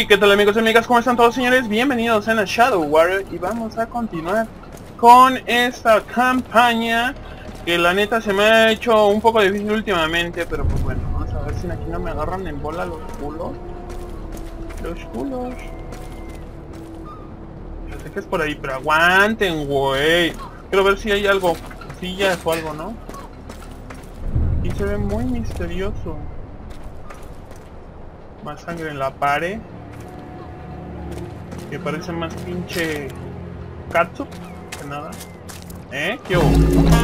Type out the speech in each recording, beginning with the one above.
Y qué tal amigos y amigas, ¿cómo están todos señores? Bienvenidos a Shadow Warrior y vamos a continuar con esta campaña que la neta se me ha hecho un poco difícil últimamente, pero pues bueno, vamos a ver si aquí no me agarran en bola los culos. Los culos. Yo sé que es por ahí, pero aguanten, güey. Quiero ver si hay algo, sillas o algo, ¿no? Y se ve muy misterioso. Más sangre en la pared. Que parece más pinche catsup que nada. ¿Qué hubo?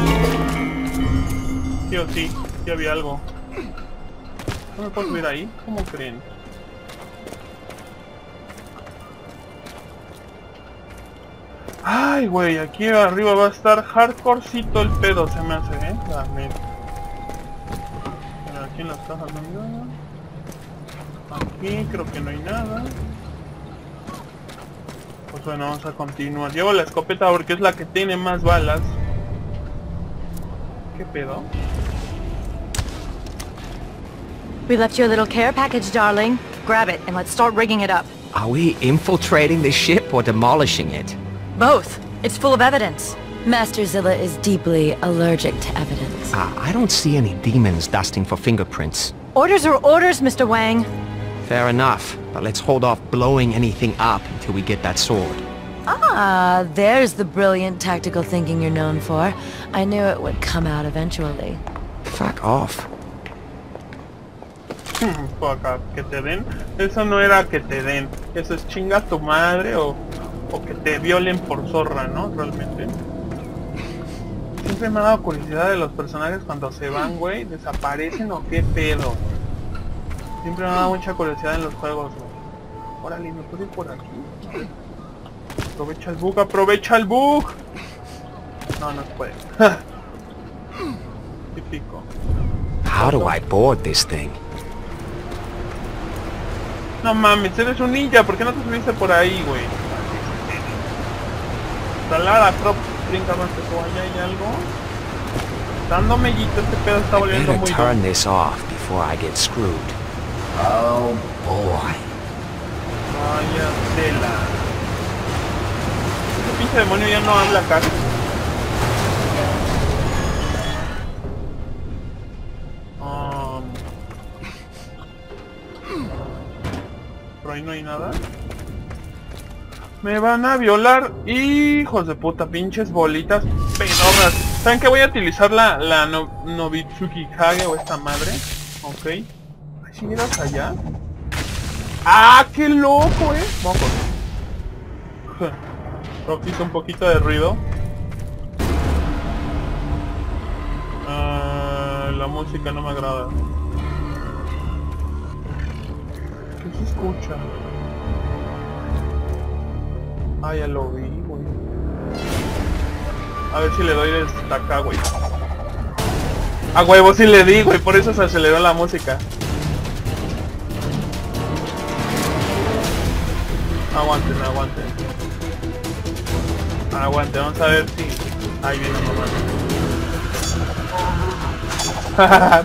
Sí, sí había algo. ¿No me puedo subir ahí? ¿Cómo creen? Ay, güey, aquí arriba va a estar hardcorecito el pedo, se me hace, la neta. Pero aquí en las cajas no hay nada. Aquí creo que no hay nada. Pues bueno, vamos a continuar. Llevo la escopeta porque es la que tiene más balas. ¿Qué pedo? We left you a little care package, darling. Grab it and let's start rigging it up. Are we infiltrating the ship or demolishing it? Both. It's full of evidence. Master Zilla is deeply allergic to evidence. I don't see any demons dusting for fingerprints. Orders are orders, Mr. Wang. Fair enough, but let's hold off blowing anything up until we get that sword. Ah, there's the brilliant tactical thinking you're known for. I knew it would come out eventually. Fuck off. Fuck off, que te den. Eso no era que te den. Eso es chinga tu madre o que te violen por zorra, ¿no? Realmente. Siempre me ha dado curiosidad de los personajes cuando se van, güey. ¿Desaparecen o qué pedo? Siempre me ha dado mucha curiosidad en los juegos, güey. Órale, ¿me puedo ir por aquí? Aprovecha el bug, aprovecha el bug. No, no se puede. Típico. How do I board this thing? No mames, eres un ninja, ¿por qué no te subiste por ahí, güey? Talara, trop, brinca más que tú, allá hay algo. Dando mellito, este pedo está volviendo muy turn this off before I get screwed. Oh boy. Vaya tela. Ese pinche demonio ya no habla casi. Por ahí no hay nada. Me van a violar, hijos de puta, pinches bolitas pedorras. ¿Saben que voy a utilizar la Nobitsuki Kage o esta madre? Ok. Ay, si miras allá. ¡Ah, qué loco, Mocos. Creo que hizo un poquito de ruido. La música no me agrada. ¿Qué se escucha? Ah, ya lo vi, güey. A ver si le doy desde acá, güey. A huevo sí le di, güey, por eso se aceleró la música. Aguanten, aguanten. Aguanten, vamos a ver si... Ahí viene mamá.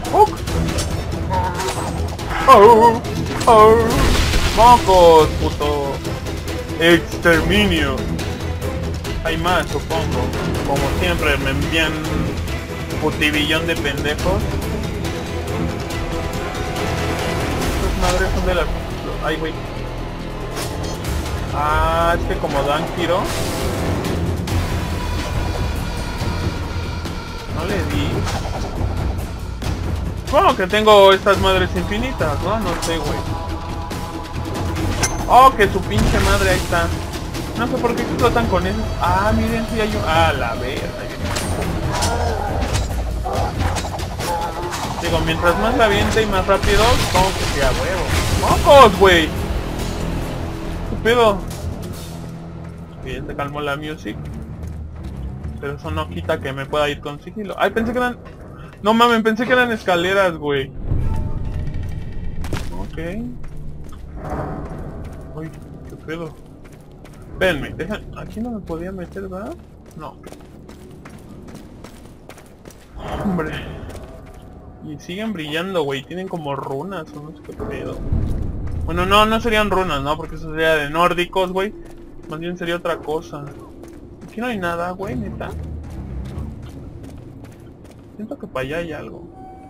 ¡Oh! ¡Oh! ¡Mocos, puto! ¡Exterminio! Hay más, supongo. Como siempre, me envían putibillón de pendejos. Estas madres son de las... ¡Ay, güey! Ah, es que como dan giro. No le di. Bueno, que tengo estas madres infinitas, ¿no? No sé, güey. Oh, que su pinche madre, ahí está. No sé por qué explotan con eso. Ah, miren si hay un... Ah, la verga. Digo, mientras más la aviente y más rápido, como que sea huevo. ¡Mocos, güey! ¿Qué pedo? Bien, se calmó la music. Pero eso no quita que me pueda ir con sigilo. Ay, pensé que eran... No mames, pensé que eran escaleras, güey. Ok. Uy, qué pedo. Espérenme, dejan... Aquí no me podía meter, ¿verdad? No. Hombre. Y siguen brillando, güey. Tienen como runas o no sé qué pedo. Bueno, no serían runas, ¿no? Porque eso sería de nórdicos, güey. Más bien sería otra cosa. Aquí no hay nada, güey, neta. Siento que para allá hay algo.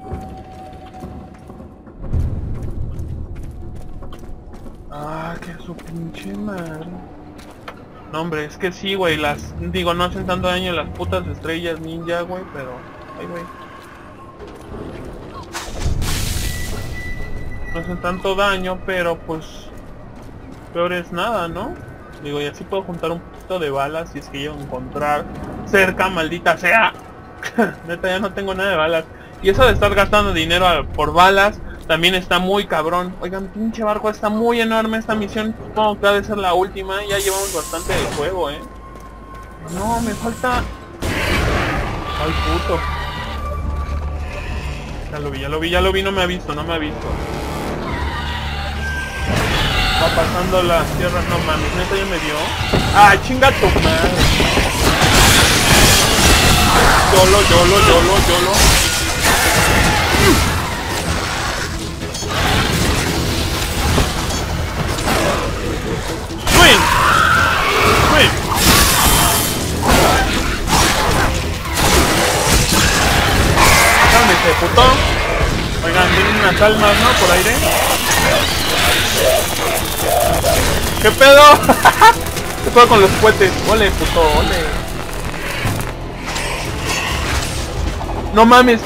Ah, que su pinche madre. No, hombre, es que sí, güey, digo, no hacen tanto daño las putas estrellas ninja, güey, pero... Ay, güey. No hacen tanto daño, pero pues... Peor es nada, ¿no? Digo, y así puedo juntar un poquito de balas si es que llego a encontrar cerca, maldita sea. Neta, ya no tengo nada de balas. Y eso de estar gastando dinero por balas también está muy cabrón. Oigan, pinche barco, está muy enorme esta misión. Supongo que ha de ser la última. Ya llevamos bastante del juego, No, me falta... Ay, puto. Ya lo vi, no me ha visto. Va pasando las tierras, no mames, neta ya me dio. ¡Ah, chinga tu madre! YOLO. ¡Swing! Cálmese, puto. Oigan, tienen unas almas, ¿no? Por aire. ¿Qué pedo? ¿Qué pedo con los cohetes? Ole, puto, ole. No mames.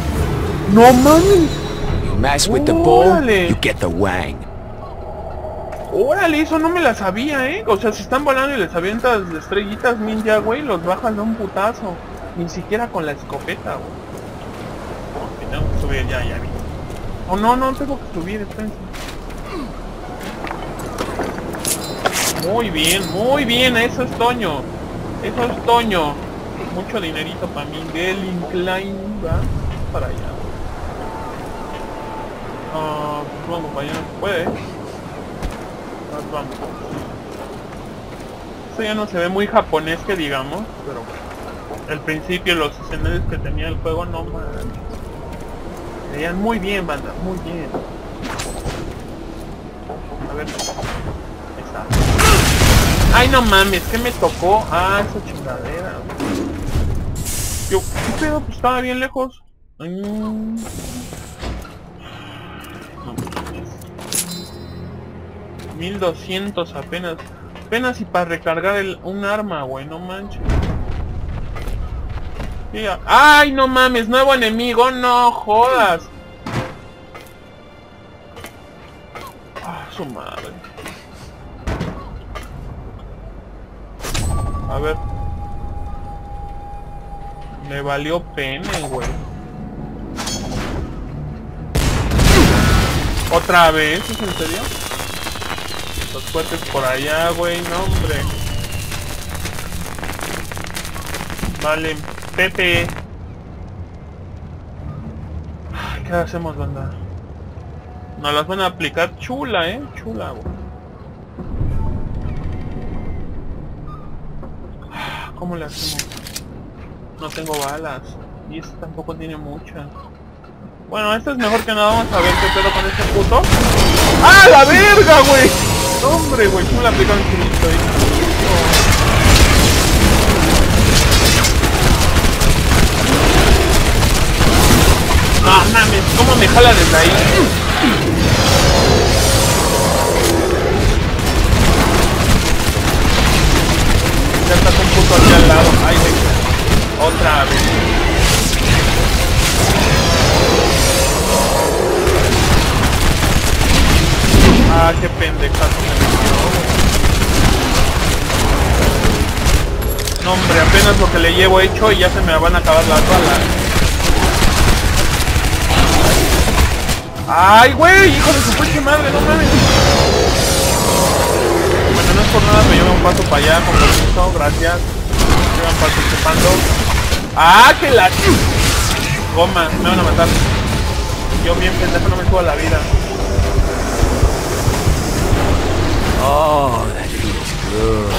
You mess with the bull, Órale. you get the wang. Órale, eso no me la sabía, O sea, si están volando y les avientas estrellitas ninja, güey, los bajas de un putazo. Ni siquiera con la escopeta, güey. Ok, tengo que subir, ya vi. Oh, no tengo que subir, espérense. Muy bien, eso es Toño. Mucho dinerito para mí. Gelling Klein, va para allá. Vamos para allá, no se puede. Vamos. Esto ya no se ve muy japonés que digamos, pero bueno. El principio, los escenarios que tenía el juego, no mames. Veían muy bien, banda, muy bien. A ver. Ahí está. Ay, no mames, ¿qué me tocó? Ah, esa chingadera. Yo, ¿qué pedo? Pues estaba bien lejos. No, 1200 apenas. Apenas y para recargar un arma, güey, no manches. ¡Ay, no mames! ¡Nuevo enemigo! ¡No jodas! ¡Ah, su madre! A ver. Me valió pene, güey. ¿Otra vez? ¿Es en serio? Los cohetes por allá, güey. No, hombre. Vale. Pepe. ¿Qué hacemos, banda? Nos las van a aplicar chula, chula, güey. ¿Cómo le hacemos? No tengo balas. Y este tampoco tiene muchas. Bueno, este es mejor que nada. Vamos a ver qué pedo con este puto. ¡Ah, la verga, güey! Hombre, güey, ¿cómo le aplican infinito ahí? No mames, ¿cómo me jala desde ahí? Ya está un puto aquí al lado. Ay, güey. Otra vez. Ah, qué pendejazo me metió. No, hombre, apenas lo que le llevo hecho y ya se me van a acabar las balas. ¡Ay, güey! ¡Hijo de su pinche madre! ¡No mames! Bueno, no es por nada, me lleva un paso para allá, con permiso, gracias. Llevan participando. ¡Ah, que la... Goma, me van a matar. Yo bien pendejo no me subo a la vida. Oh, that feels good.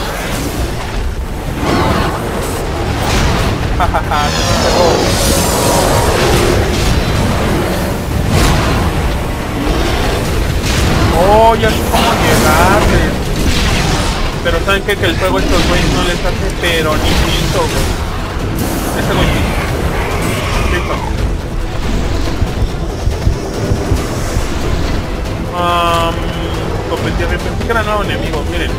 Jajaja, se me pegó. ¡Oh! Oh, ya sé cómo llegarles. Pero ¿saben qué? Que el juego a estos güeyes no les hace pero ni pito, güey. Ese güey sí. Listo. Pensé que era nuevo enemigo, miren.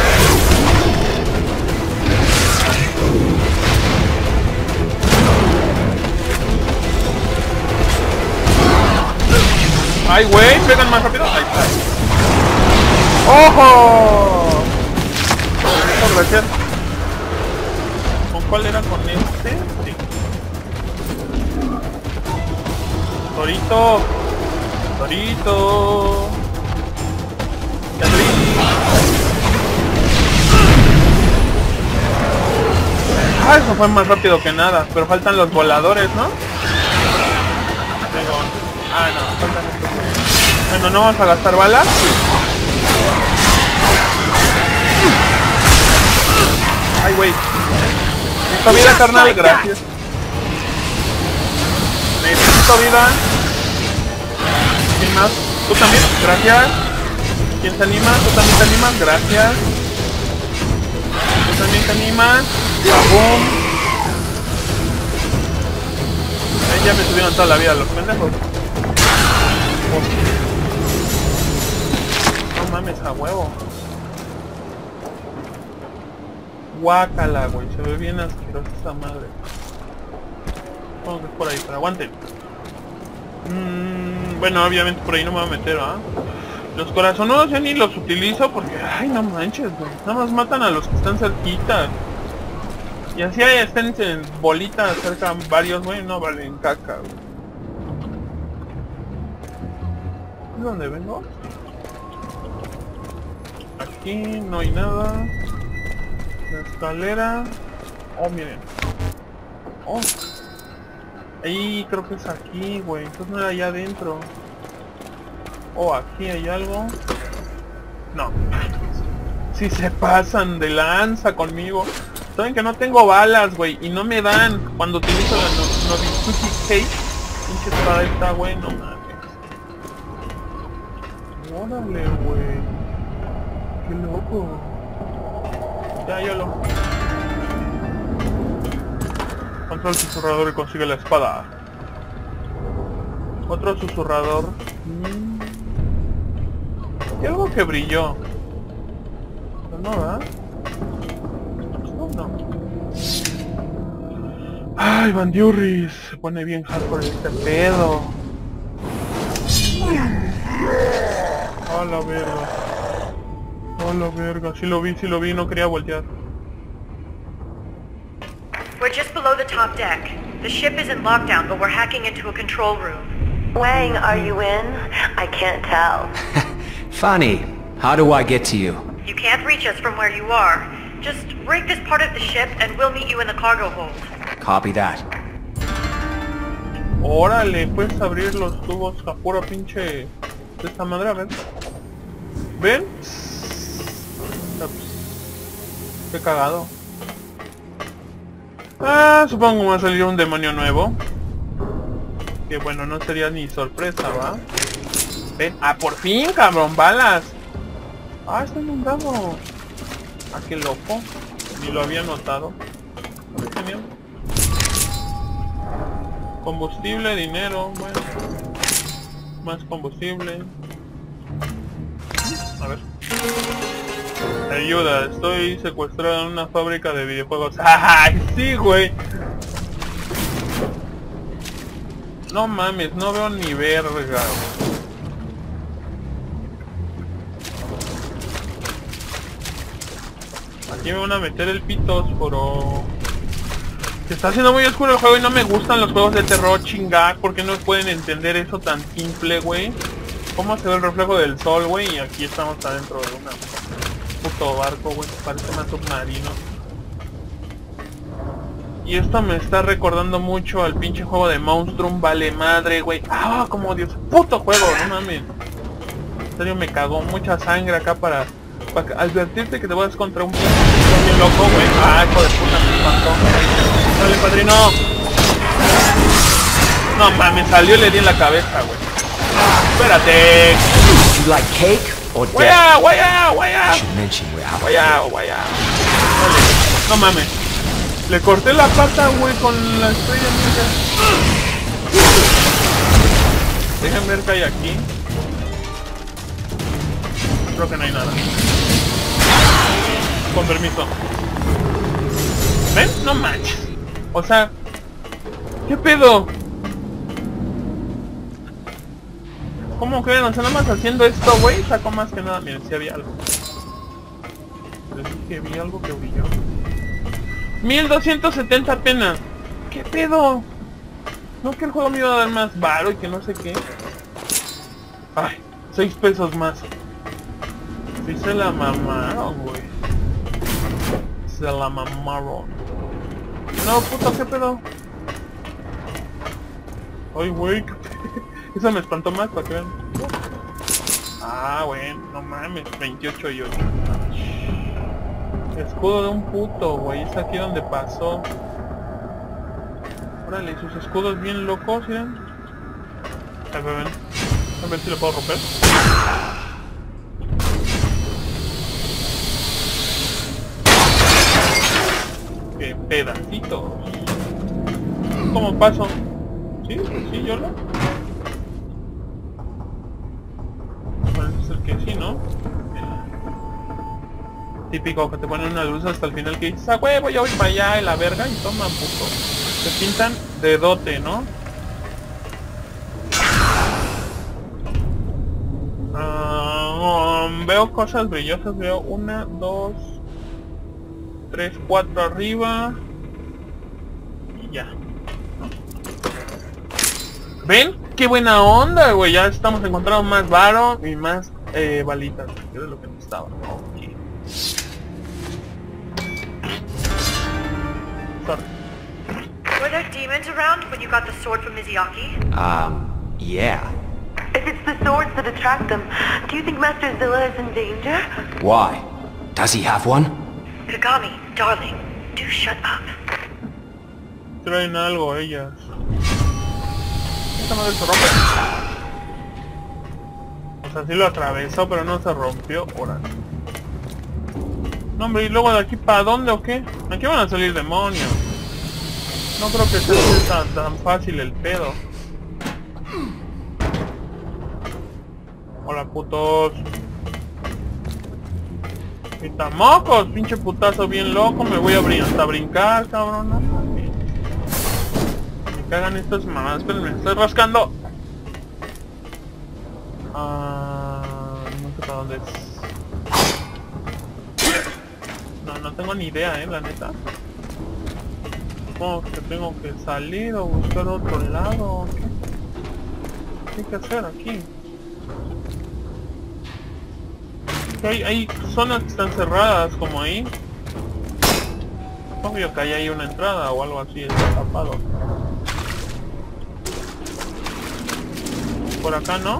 Ay, güey, pegan más rápido. Ahí está. ¡Ojo! Oh, gracias. ¿Con cuál era? ¿Con este? Sí. Torito. Torito. Ah, eso fue más rápido que nada. Pero faltan los voladores, ¿no? Digo, ah, no, faltan estos. Bueno, no vamos a gastar balas. Ay, güey. Necesito vida, carnal, gracias. Necesito vida. ¿Quién más? ¿Tú también? Gracias. ¿Quién se anima? ¿Tú también te animas? Gracias. ¿Tú también te animas? ¡Babum! Ya me subieron toda la vida los pendejos. No mames, a huevo. Guácala, güey. Se ve bien asquerosa esa madre. Vamos a ver por ahí, pero aguanten. Bueno, obviamente por ahí no me voy a meter, ¿ah? Los corazonudos ya ni los utilizo porque... Ay, no manches, güey. Nada más matan a los que están cerquitas. Y así estén en bolitas cerca varios, güey. No valen caca, güey. ¿Es donde vengo? Aquí no hay nada. La escalera. Oh, miren. Oh. Ahí creo que es aquí, güey. Entonces no era allá adentro. Oh, aquí hay algo. No. Si se pasan de lanza conmigo. Saben que no tengo balas, güey. Y no me dan cuando utilizo la Novizuki Case. Pinche espada esta, güey. No mames. Órale, güey. Qué loco. Ya, yo lo... Controla el susurrador y consigue la espada. Otro susurrador. Y algo que brilló. Pero no, ¿verdad? No. Ay, Bandiurris. Se pone bien hardcore este pedo. A la verga. A la verga. Sí lo vi, no quería voltear. We're just below the top deck. The ship is in lockdown, but we're hacking into a control room. Wang, are you in? I can't tell. Funny. How do I get to you? You can't reach us from where you are. Just break this part of the ship and we'll meet you in the cargo hold. Copy that. Órale, puedes abrir los tubos a pura pinche de esta madre, a ver. ¿Ven? Qué cagado. Ah, supongo que va a salir un demonio nuevo. Que bueno, no sería ni sorpresa, ¿va? Ven, ah, por fin, cabrón, balas. Ah, está inundado. Ah, qué loco. Ni lo había notado. Genial. Combustible, dinero, bueno. Más combustible. A ver. Ayuda, estoy secuestrado en una fábrica de videojuegos. ¡Ay, sí, güey! No mames, no veo ni verga. Aquí me van a meter el pitósforo. Se está haciendo muy oscuro el juego y no me gustan los juegos de terror, chinga. ¿Por qué no pueden entender eso tan simple, güey? ¿Cómo se ve el reflejo del sol, güey? Y aquí estamos adentro de una puto barco, güey. Parece más submarino. Y esto me está recordando mucho al pinche juego de Monstrum, vale madre, güey. Ah, como Dios, puto juego, no mames. En serio me cagó mucha sangre acá para advertirte que te vas contra un pinche bien loco, güey. Ah, hijo de puta, me espantó. Dale, padrino. No mames, salió y le di en la cabeza, güey. Espérate. You like cake or Way death. out, way out, way I out. should mention we're out of Way out, way out. Vale. No mames. Le corté la pata, güey, con la estrella ninja. Déjenme ver qué hay aquí. Creo que no hay nada. Con permiso. ¿Ven? No manches. O sea, ¿qué pedo? ¿Cómo creen? O sea, nada más haciendo esto, güey, sacó más que nada. Miren, si había algo. Les dije que vi algo que brilló. 1270 apenas. ¿Qué pedo? No, que el juego me iba a dar más varo y que no sé qué. Ay, 6 pesos más. Sí se la mamaron, güey. Se la mamaron. No, puto, ¿qué pedo? Ay, güey. Eso me espantó más, para que vean. Ah, bueno, no mames. 28 y 8. Escudo de un puto, güey. Es aquí donde pasó. Órale, sus escudos bien locos, ¿miren? A ver si lo puedo romper. ¡Qué pedacitos! ¿Cómo paso? ¿Sí? ¿Sí, yo lo? Parece ser que sí, ¿no? Típico que te ponen una luz hasta el final que dices, ¡ah, huevo, ya voy para allá! Y la verga, y toma, puto. Se pintan de dote, ¿no? Veo cosas brillosas, veo 1, 2, 3, 4 arriba. Y ya. ¿Ven? ¡Qué buena onda, güey! Ya estamos encontrando más varo y más balitas. Que era lo que necesitaba. Okay. Sorry. Were there demons around when you got the sword from Mizuyaki? Yeah. If it's the swords that attract them, do you think Master Zilla is in danger? Why? Does he have one? Kagami, darling, do shut up. Traen algo ellas. Esta madre se rompe. O sea, sí lo atravesó, pero no se rompió. Ahora. No, hombre, ¿y luego de aquí para dónde o qué? Aquí van a salir demonios. No creo que sea tan fácil el pedo. Hola, putos. Y tamocos, pinche putazo bien loco. Me voy a hasta brincar, cabrón. No mames. Me cagan estas mamadas. Espérenme, estoy rascando. No sé para dónde es. No tengo ni idea, la neta. Supongo que tengo que salir o buscar otro lado. ¿Qué hay que hacer aquí? Hay zonas que están cerradas como ahí. Obvio que hay una entrada o algo así, está tapado. Por acá no.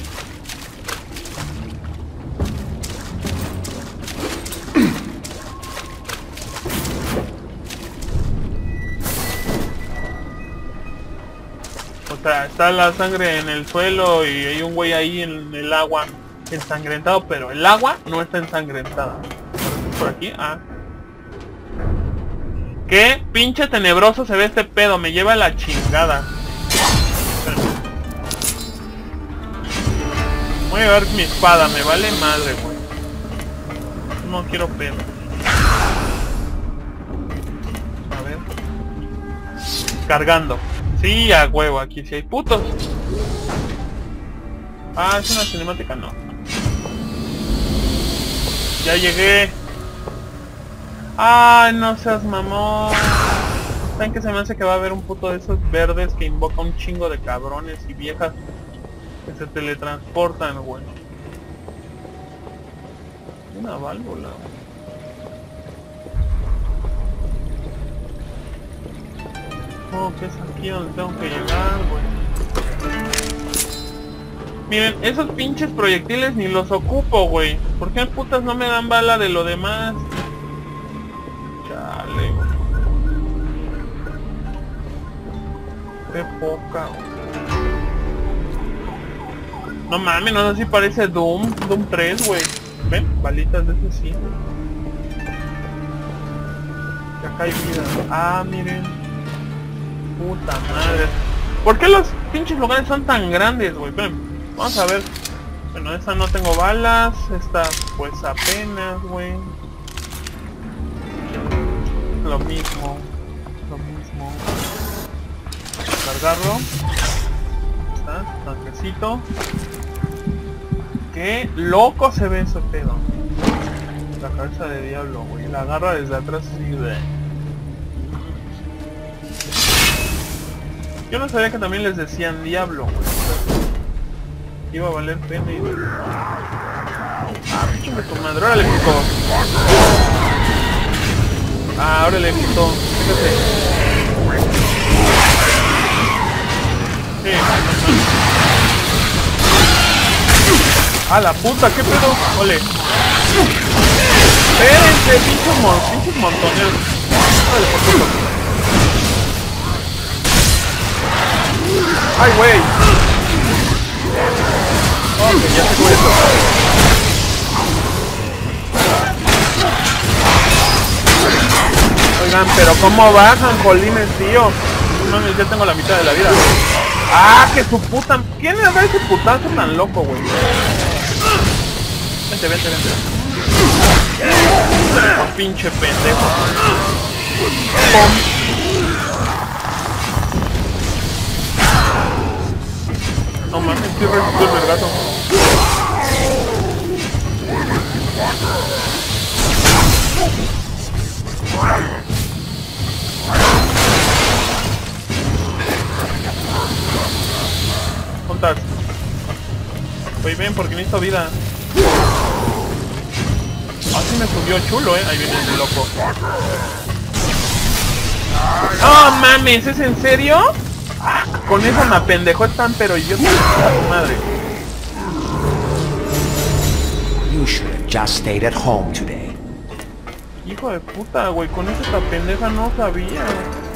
O sea, está la sangre en el suelo y hay un güey ahí en el agua ensangrentado, pero el agua no está ensangrentada. Por aquí, qué pinche tenebroso se ve este pedo, me lleva a la chingada. Voy a llevar mi espada, me vale madre, güey. No quiero pedo. A ver. Cargando. Sí, a huevo, aquí sí hay putos. Es una cinemática, no. Ya llegué. Ay, no seas mamón. ¿Saben que se me hace que va a haber un puto de esos verdes que invoca un chingo de cabrones y viejas que se teletransportan, güey? Una válvula. Oh, que es aquí donde tengo que llegar, güey. Miren, esos pinches proyectiles ni los ocupo, güey. ¿Por qué putas no me dan bala de lo demás? Chale, güey. Qué poca, güey. No mames, no sé si parece Doom 3, güey. ¿Ven? Balitas de ese sí. Y acá hay vida. Ah, miren. Puta madre. ¿Por qué los pinches lugares son tan grandes, güey? Ven, vamos a ver. Bueno, esta no tengo balas. Esta pues apenas, güey. Lo mismo. Cargarlo. Está, tanquecito. Qué loco se ve ese pedo. La cabeza de diablo, güey. La agarra desde atrás así de... Yo no sabía que también les decían diablo, güey. Iba a valer pena y... Ah, chingue tu madre, ahora le picó. Ah, ahora le picó. Fíjate. Sí. A la puta, qué pedo. Ole. Espérense, pinches montones. Vale, por puto. Ay, güey. Ok, ya se fue esto. Oigan, pero ¿cómo bajan, jolines, tío? No mames, ya tengo la mitad de la vida. ¡Ah, que su puta! ¿Quién le da ese putazo tan loco, güey? Vente. Oh, pinche pendejo. ¡Pum! No mames, estoy resistiendo el vergazo. ¿Cuántas? Voy bien porque necesito vida. Así me subió chulo, ahí viene el loco. ¡Oh, mames! ¿Es en serio? Ah, con eso me apendejó tan pero yo soy a madre. You should have just stayed at home today. Hijo de puta, güey, con esa pendeja no sabía.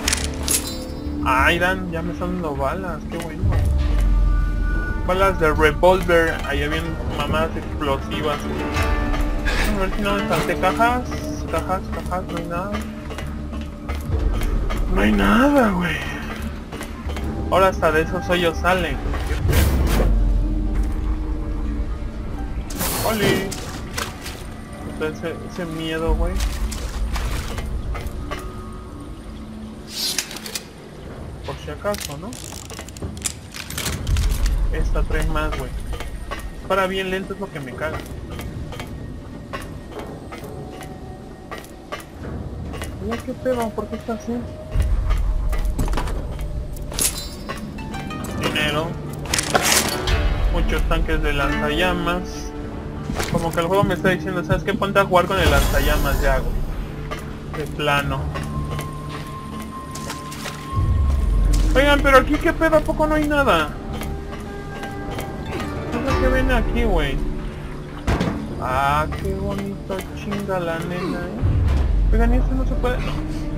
Ay, Dan, ya me están dando balas, qué bueno. Balas de revolver, ahí habían mamadas explosivas. A ver si no me salté cajas, no hay nada. No hay nada, güey. Ahora hasta de esos hoyos salen. ¡Oli! Ese miedo, güey. Por si acaso, ¿no? Esta trae más, güey. Para bien lento es lo que me caga. Mira qué pedo, ¿por qué está así? Dinero. Muchos tanques de lanzallamas. Como que el juego me está diciendo, ¿sabes qué? Ponte a jugar con el lanzallamas ya, güey. De plano. Oigan, pero aquí qué pedo, ¿a poco no hay nada? No sé qué viene aquí, güey. Ah, qué bonito, chinga la nena, Oigan, ¿y esto no se puede? No.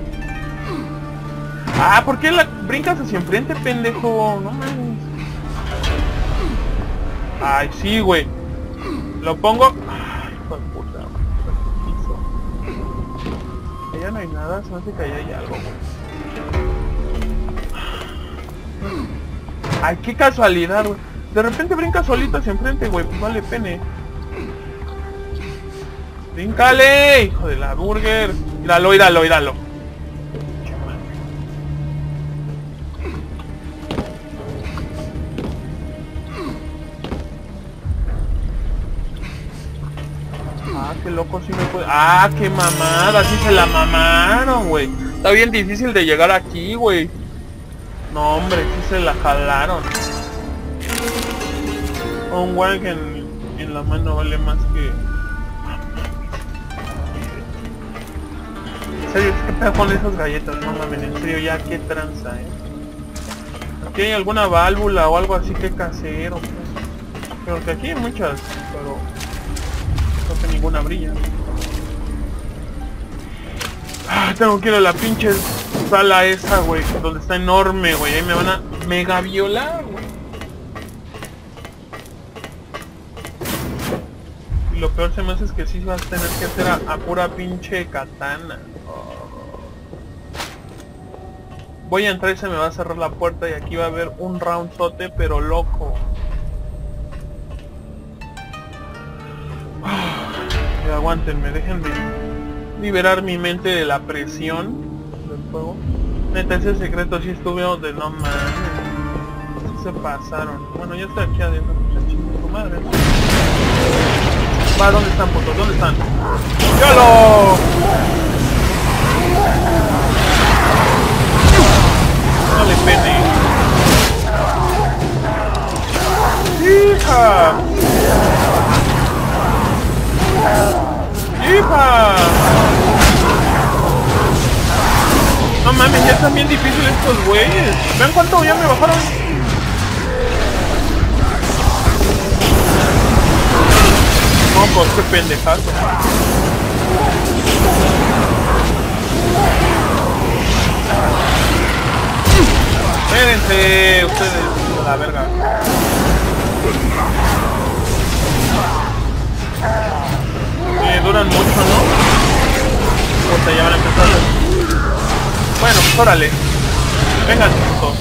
Ah, ¿por qué la brincas hacia enfrente, pendejo? No mames. Ay, sí, güey. Lo pongo... Ay, hijo de puta. Allá no hay nada, se me hace que allá hay algo, güey. Ay, qué casualidad, güey. De repente brinca solito hacia enfrente, güey. Pues vale pene. ¡Bríncale! ¡Hijo de la burger! Míralo. Ah, qué loco sí me puede... Ah, qué mamada, sí se la mamaron, güey. Está bien difícil de llegar aquí, güey. No, hombre, sí se la jalaron. Un wag en la mano vale más que... En serio, ¿qué pedo con esas galletas? No mames, en serio, ya qué tranza, ¿Aquí hay alguna válvula o algo así que casero? Pues? Pero que aquí hay muchas, pero... No sé, ninguna brilla. Ah, tengo que ir a la pinche sala esa, güey, donde está enorme, güey. Ahí me van a mega violar, güey. Lo peor se me hace es que sí vas a tener que hacer a pura pinche katana. Voy a entrar y se me va a cerrar la puerta y aquí va a haber un roundzote pero loco. Aguántenme, déjenme liberar mi mente de la presión del juego. Neta, ese secreto sí estuve donde no mames. Sí se pasaron. Bueno, ya estoy aquí adentro, muchachos. Tu madre, ¿no? Va, ¿dónde están, putos? ¿Dónde están? ¡Yolo! No le pene. ¡Hija! ¡Hija! No mames, ya están bien difíciles estos güeyes. Vean cuánto ya me bajaron. No, pues qué pendejazo. Espérense, ustedes, a la verga. Duran mucho, ¿no? Puta, ya van a empezar. Bueno, pues órale. Vengan, putos.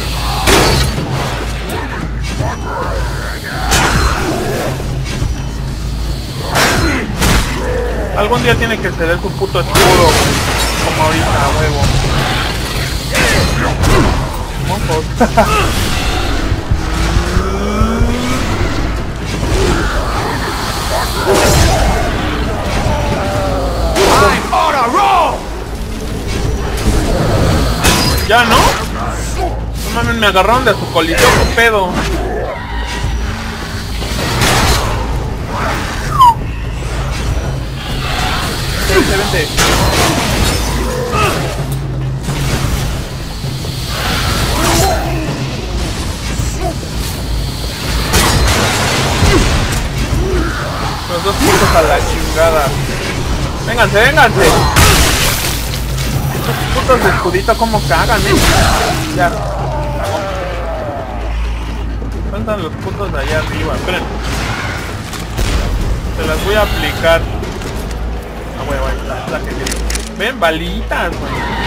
Algún día tiene que ceder su puto escudo. Como ahorita, a huevo. Mocos. ¿Ya no? No mames, me agarraron de su colito, qué pedo. Vente, vente. Los dos putos a la chingada. Vénganse, vénganse. Estos putos de escudito como cagan, Ya. Faltan los putos de allá arriba, esperen. Se las voy a aplicar. Ah, huevo, ahí está, la que quiero. Ven, balitas, güey.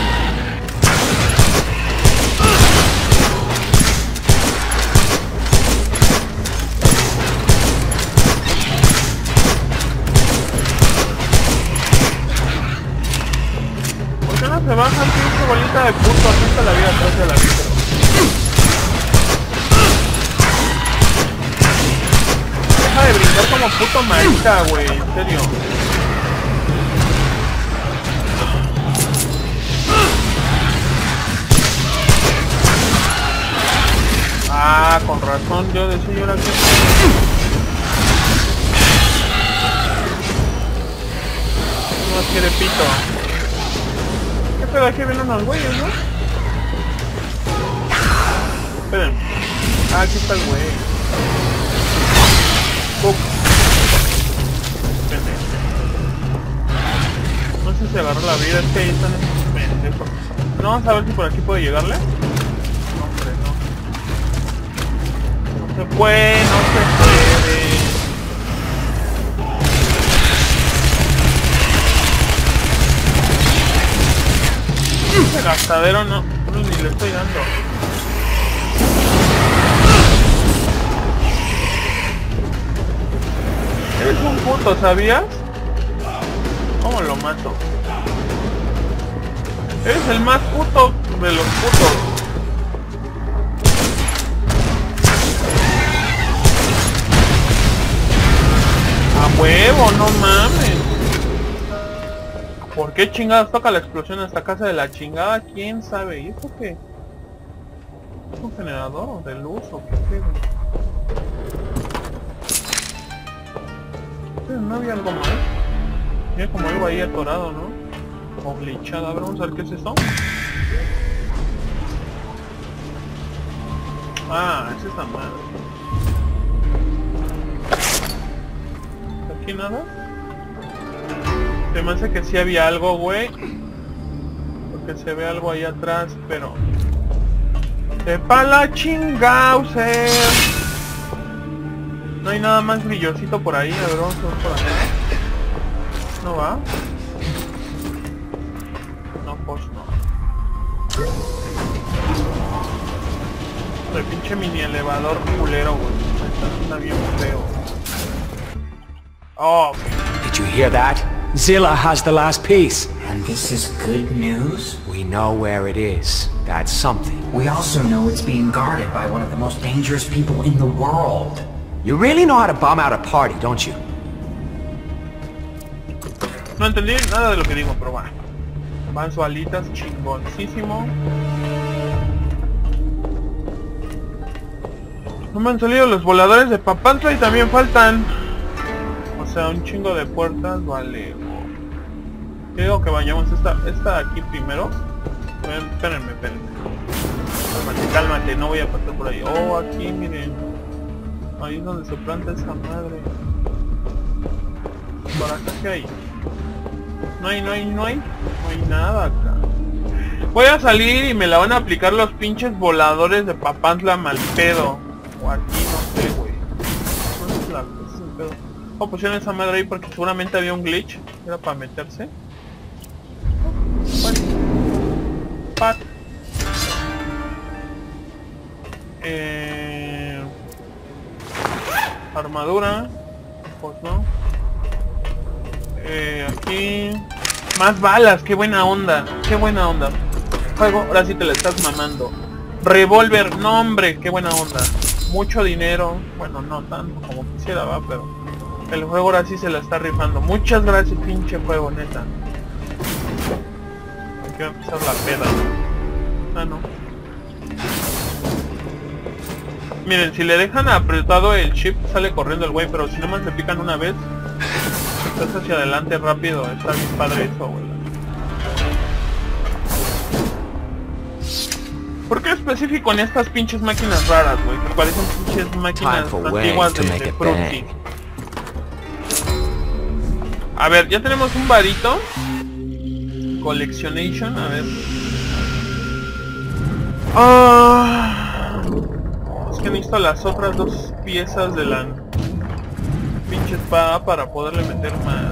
Se bajan pinche bolita de puto, aquí está la vida atrás de la vida. Deja de brincar como puto marica, güey, en serio. Ah, con razón, yo decía yo era que... No quiere pito. Pero aquí vienen unos güeyes, ¿no? Esperen. Ah, aquí está el güey. No sé si agarró la vida, es que ahí están esos pendejos. No, vamos a ver si por aquí puede llegarle. No, hombre, no. No se puede, no se puede. Ese gastadero no, ni le estoy dando. Eres un puto, ¿sabías? ¿Cómo lo mato? Eres el más puto de los putos. A huevo, no mames. ¿Por qué chingados toca la explosión a esta casa de la chingada? ¿Quién sabe? ¿Y esto qué? ¿Es un generador de luz o qué pedo? ¿No había algo más? Mira como algo ahí atorado, ¿no? O glitchado. A ver, vamos a ver qué es esto. Ah, es esta madre. ¿Aquí nada? Se me hace que sí había algo, güey. Porque se ve algo ahí atrás, pero... ¡Sepa la chingauser! No hay nada más brillosito por ahí, a ver, vamos a ver por acá. ¿No va? No, pues no. El pinche mini elevador culero, güey. Está bien feo. Oh, Did you hear that? Zilla has the last piece. And this is good news? We know where it is. That's something. We also know it's being guarded by one of the most dangerous people in the world. You really know how to bomb out a party, don't you? no entendí nada de lo que digo, pero bueno. Van sus alitas, chingoncísimo. No me han salido los voladores de Papantla y también faltan. O sea, un chingo de puertas, vale. Yo digo que vayamos esta de aquí primero. Espérenme. Cálmate, no voy a pasar por ahí. Oh, aquí, miren. Ahí es donde se planta esa madre. Por acá, ¿qué hay? No hay nada acá. Voy a salir y me la van a aplicar los pinches voladores de Papantla mal pedo. O aquí, no sé, güey. No es la cosa, es el pedo. Oh, pusieron esa madre ahí porque seguramente había un glitch. Era para meterse. Bueno. Pat. Armadura. Pues no. Aquí. Más balas, qué buena onda. Qué buena onda. Juego, ahora sí te la estás mamando. Revólver, no hombre, qué buena onda. Mucho dinero. Bueno, no tanto como quisiera, va, pero el juego ahora sí se la está rifando. Muchas gracias, pinche juego, neta. Aquí va a empezar la peda. Ah, no. Miren, si le dejan apretado el chip sale corriendo el güey, pero si nomás le pican una vez, estás hacia adelante rápido. Está bien padre eso, güey. ¿Por qué específico en estas pinches máquinas raras, güey? Que parecen pinches máquinas antiguas de Fruity. A ver, ya tenemos un varito. Collectionation, a ver. Es que necesito las otras dos piezas de la pinche espada para poderle meter más.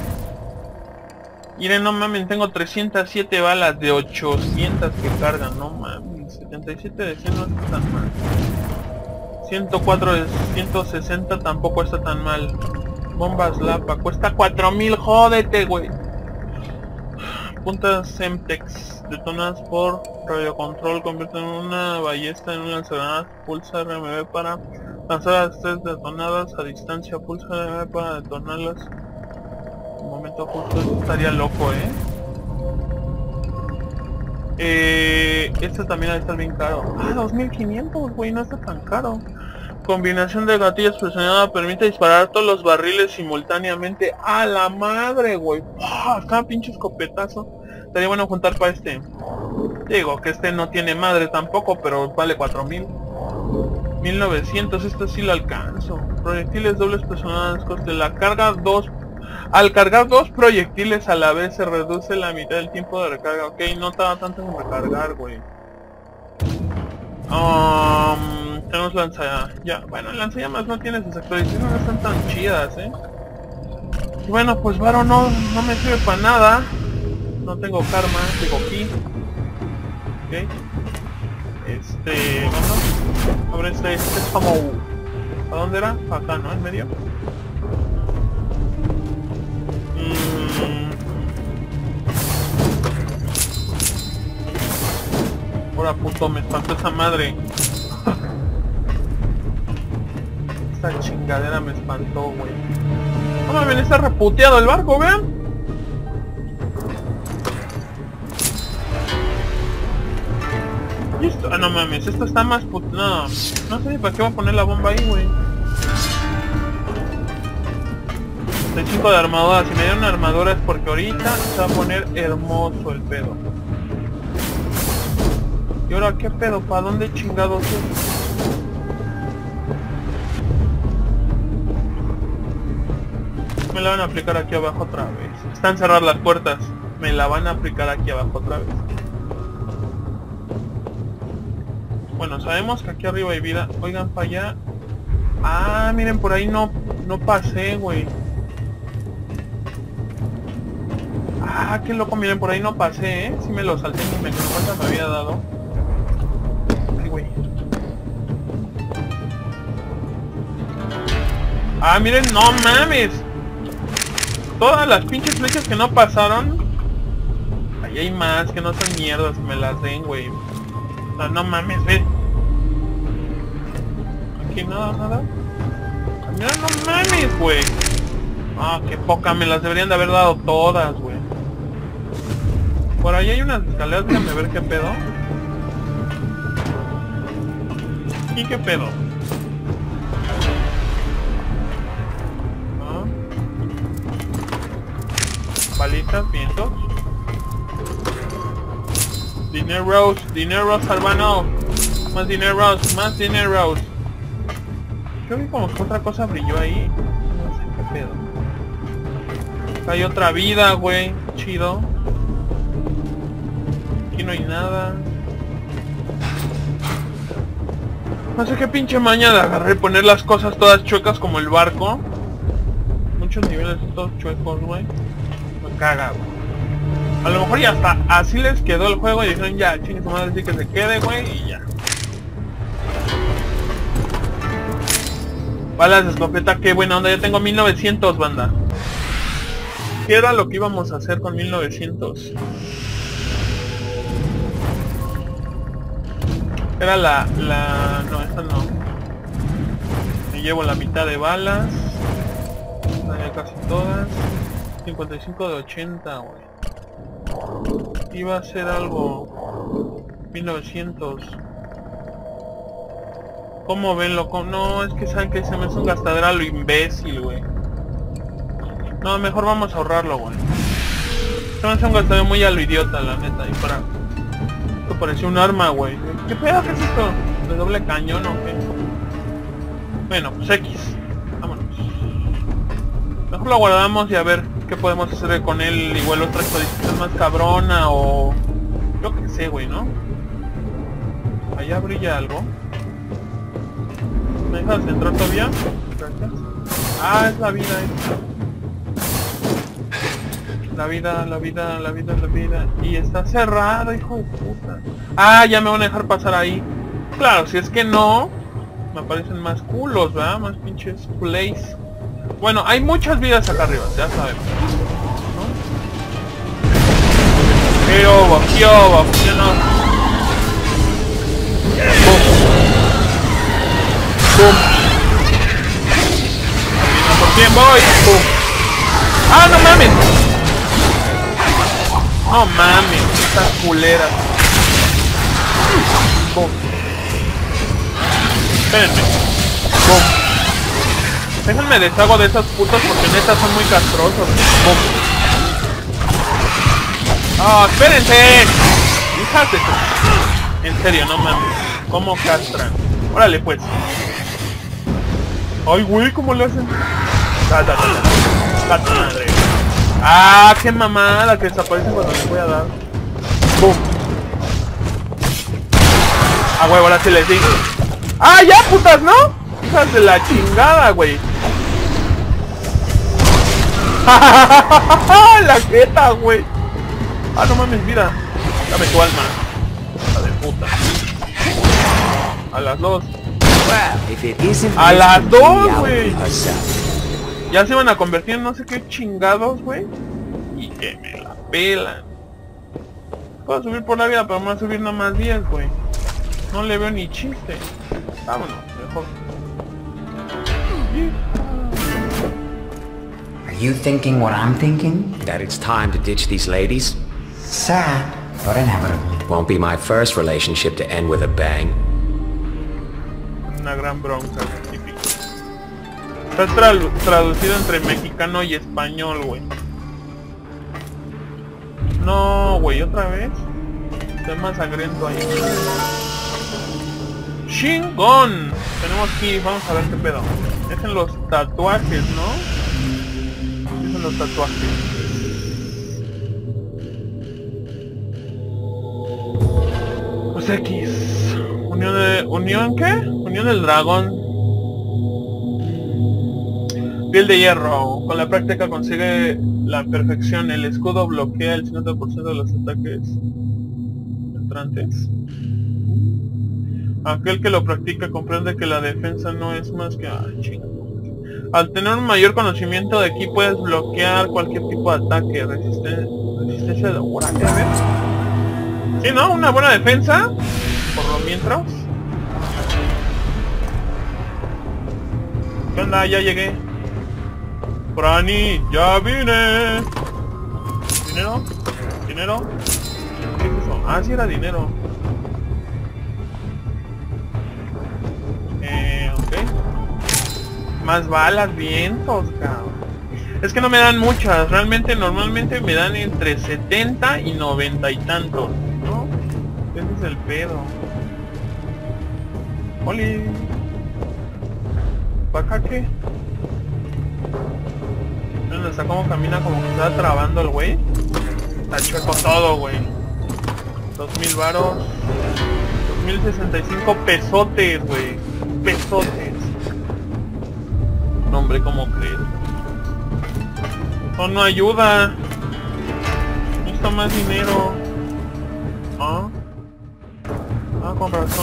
Miren, no mames, tengo 307 balas de 800 que cargan, no mames. 77 de 100 no está tan mal. 104 de 160 tampoco está tan mal. Bombas Lapa, cuesta 4000, jódete, güey. Puntas Semtex, detonadas por radiocontrol, convierten una ballesta en un lanzagranadas, pulsa RMB para lanzar a las 3 detonadas a distancia, pulsa RMB para detonarlas. Un momento justo, esto estaría loco, Este también debe estar bien caro. Ah, 2500, güey, no está tan caro. Combinación de gatillos presionada permite disparar todos los barriles simultáneamente. ¡A la madre, güey! Acá pinche escopetazo. Estaría bueno juntar para este. Digo que este no tiene madre tampoco, pero vale 4000. 1900, este sí lo alcanzo. Proyectiles dobles presionadas, coste. La carga 2. Al cargar 2 proyectiles a la vez se reduce la mitad del tiempo de recarga. Ok, no tarda tanto en recargar, güey. Tenemos lanzallamas. Bueno, lanzallamas no tiene sus actualizaciones, no están tan chidas, Y bueno, pues varo no me sirve para nada. No tengo karma, tengo ki. Ok. Vamos. A ver, este es como... ¿A dónde era? Acá, ¿no? En medio. Ahora puto, me espantó esa madre. Esta chingadera me espantó, güey. No mames, está reputeado el barco, vean. Y esto, no mames, esto está más no sé para qué voy a poner la bomba ahí, güey. 35 de armadura, si me dieron una armadura es porque ahorita se va a poner hermoso el pedo. ¿Y ahora qué pedo? ¿Para dónde chingados es? Me la van a aplicar aquí abajo otra vez. Están cerradas las puertas. Me la van a aplicar aquí abajo otra vez. Bueno, sabemos que aquí arriba hay vida. Oigan, para allá. Ah, miren, por ahí no pasé, güey. Ah, qué loco, miren, por ahí no pasé, ¿eh? Sí me lo salté, ni me cuenta me había dado. Ay, güey. Ah, miren, no mames. Todas las pinches flechas que no pasaron. Ahí hay más, que no son mierdas, me las den, güey. No, no mames, ve. Aquí nada. Mira, no mames, güey. Ah, qué poca, me las deberían de haber dado todas, güey. Por ahí hay unas escaleras, déjame ver qué pedo. ¿Y qué pedo? ¿Ah? Balitas, vientos. Dineros, Albano. Más dineros. Creo que como que otra cosa brilló ahí. No sé qué pedo. Hay otra vida, güey. Chido. Aquí no hay nada. No sé qué pinche maña de agarrar y poner las cosas todas chuecas como el barco. Muchos niveles todos chuecos, güey. Me caga, güey. A lo mejor ya hasta así les quedó el juego y dijeron ya, chingue su madre, así que se quede, güey, y ya. Balas de escopeta, qué buena onda, ya tengo 1900, banda. ¿Qué era lo que íbamos a hacer con 1900? Era no, esta no. Me llevo la mitad de balas. Ya casi todas. 55 de 80, güey. Iba a ser algo 1900. ¿Cómo ven, loco? No, es que saben que se me hace un gastadero a lo imbécil, güey. No, mejor vamos a ahorrarlo, güey. Se me hace un gastadero muy a lo idiota, la neta. Y para... Esto pareció un arma, güey. ¿Qué pedo? ¿Qué es esto? ¿De doble cañón o qué? Bueno, pues X. Vámonos. Mejor lo guardamos y a ver qué podemos hacer con él. Igual otra exposición más cabrona o... Yo que sé, güey, ¿no? Allá brilla algo. ¿Me dejas entrar todavía? Gracias. Ah, es la vida esta. La vida. Y está cerrado, hijo de puta. Ah, ya me van a dejar pasar ahí. Claro, si es que no, me aparecen más culos, ¿verdad? Más pinches plays. Bueno, hay muchas vidas acá arriba, ya sabemos, ¿no? ¿Qué hubo? No. ¡Pum! ¿Por quién voy? ¡Pum! ¡Ah, no mames! No mames, estas culeras. ¡Pum! Espérenme. ¡Pum! Déjenme deshago de esas putas porque netas son muy castrosos. ¡Pum! ¡Oh, espérense! Hijas de tu... En serio, no mames. ¿Cómo castran? Órale, pues. Ay, güey, ¿cómo lo hacen? Date madre. Ah, qué mamada que desaparece cuando les voy a dar. ¡Bum! Ah, güey, ahora sí les digo. ¡Ah, ya, putas, ¿no? Hijas de la chingada, güey. La jeta, güey. Ah, no mames, mira. Dame tu alma. Hija de puta. A las 2. A las 2, güey. Ya se iban a convertir en no sé qué chingados, güey. Y que me la pelan. Puedo subir por la vida, pero me voy a subir nada más 10, güey. No le veo ni chiste. Vámonos, mejor. Are you thinking what I'm thinking? That it's time to ditch these ladies? Sad, but inevitable. Won't be my first relationship to end with a bang. Una gran bronca, típico. Está traducido entre mexicano y español, güey. No, güey, otra vez. Estoy más sangriento ahí. ¡Chingón! Tenemos que ir, vamos a ver qué pedo. Es en los tatuajes, ¿no? Es en los tatuajes. Pues X. ¿Unión qué? Unión del dragón. Piel de hierro. Con la práctica consigue la perfección. El escudo bloquea el 50% de los ataques entrantes. Aquel que lo practica comprende que la defensa no es más que... Al tener un mayor conocimiento de aquí puedes bloquear cualquier tipo de ataque. Resistencia de oraje, a ver. Sí, ¿no? Una buena defensa. Por lo mientras. ¿Qué onda? Ya llegué. Franny, ya vine. ¿Dinero? ¿Dinero? ¿Qué es eso? Ah, sí era dinero. Ok. Más balas, vientos, cabrón. Es que no me dan muchas. Realmente, normalmente me dan entre 70 y 90 y tantos, ¿no? Ese es el pedo. Oli. ¿Para acá qué? ¿Dónde está? ¿Cómo camina? Como que se está trabando el güey. Está chueco todo, güey. 2000 varos. 2065 pesotes, güey. Pesotes. No, hombre, ¿cómo crees? Oh, no ayuda. Necesito más dinero. Ah, con razón.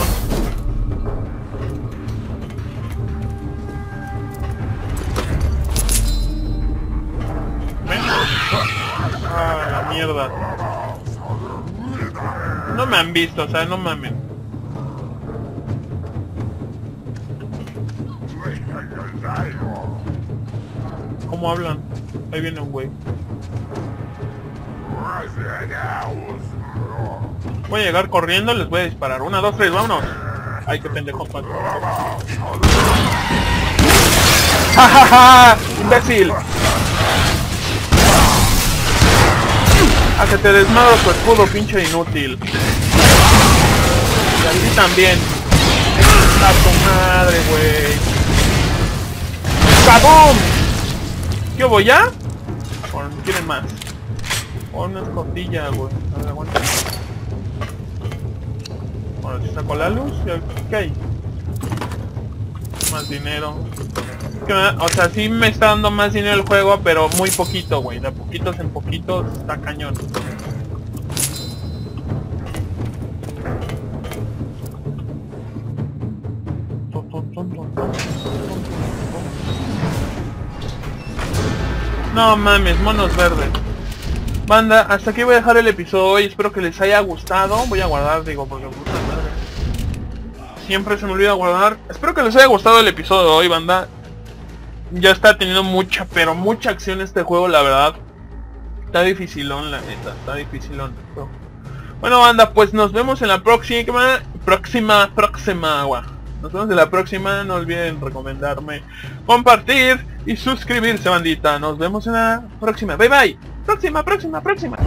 Ah, la mierda. No me han visto, o sea, no mamen. ¿Cómo hablan? Ahí viene un güey. Voy a llegar corriendo, les voy a disparar. 1, 2, 3, vámonos. Ay, qué pendejo, pato. ¡Ja, ja, ja! ¡Imbécil! A que te desmadro tu escudo, pinche inútil. Y así también. A tu madre, güey. ¡Cabum! ¿Qué hubo ya? ¿O no quieren más? O una escotilla, güey. A ver, aguanta. Bueno, si saco la luz, ¿qué hay? Más dinero. O sea, sí me está dando más dinero el juego, pero muy poquito, güey. De poquitos en poquitos está cañón. No mames, monos verdes. Banda, hasta aquí voy a dejar el episodio hoy. Espero que les haya gustado. Voy a guardar, digo, porque puta madre. Siempre se me olvida guardar. Espero que les haya gustado el episodio de hoy, banda. Ya está teniendo mucha, pero mucha acción este juego, la verdad. Está dificilón, la neta. Está dificilón. Bueno, banda, pues nos vemos en la próxima. Nos vemos en la próxima. No olviden recomendarme, compartir y suscribirse, bandita. Nos vemos en la próxima. Bye bye. Próxima.